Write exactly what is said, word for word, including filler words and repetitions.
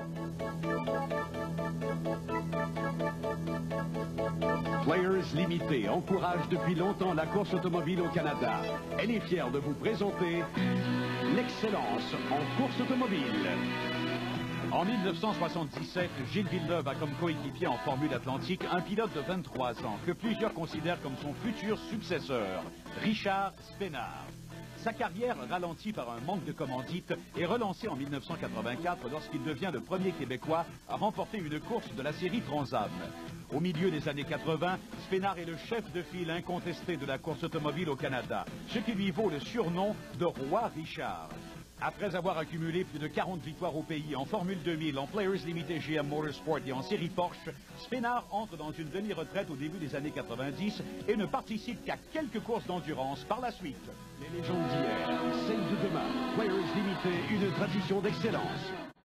Players Limited encourage depuis longtemps la course automobile au Canada. Elle est fière de vous présenter l'excellence en course automobile. En mille neuf cent soixante-dix-sept, Gilles Villeneuve a comme coéquipier en Formule Atlantique un pilote de vingt-trois ans que plusieurs considèrent comme son futur successeur, Richard Spenard. Sa carrière, ralentie par un manque de commandite, est relancée en mille neuf cent quatre-vingt-quatre lorsqu'il devient le premier Québécois à remporter une course de la série Trans-Am. Au milieu des années quatre-vingt, Spenard est le chef de file incontesté de la course automobile au Canada, ce qui lui vaut le surnom de Roi Richard. Après avoir accumulé plus de quarante victoires au pays en Formule deux mille, en Players Limited G M Motorsport et en série Porsche, Spenard entre dans une demi-retraite au début des années quatre-vingt-dix et ne participe qu'à quelques courses d'endurance par la suite. Les légendes d'hier, celles de demain, Players Limited, une tradition d'excellence.